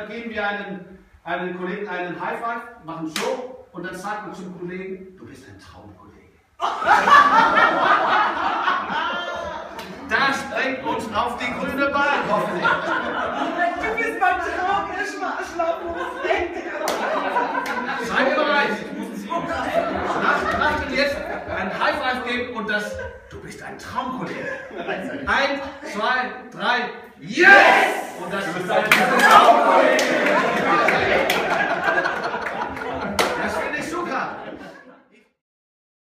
Geben wir einen Kollegen einen High Five, machen Show und dann sagt man zum Kollegen, du bist ein Traumkollege. Das bringt uns auf die grüne Bahn, hoffentlich. Du bist mein Traum, ihr schlafloses Seid ihr bereit? Achtet jetzt, ein High Five geben und das, du bist ein Traumkollege. 1, 2, 3, yes! Und das ist ein Traumkollege.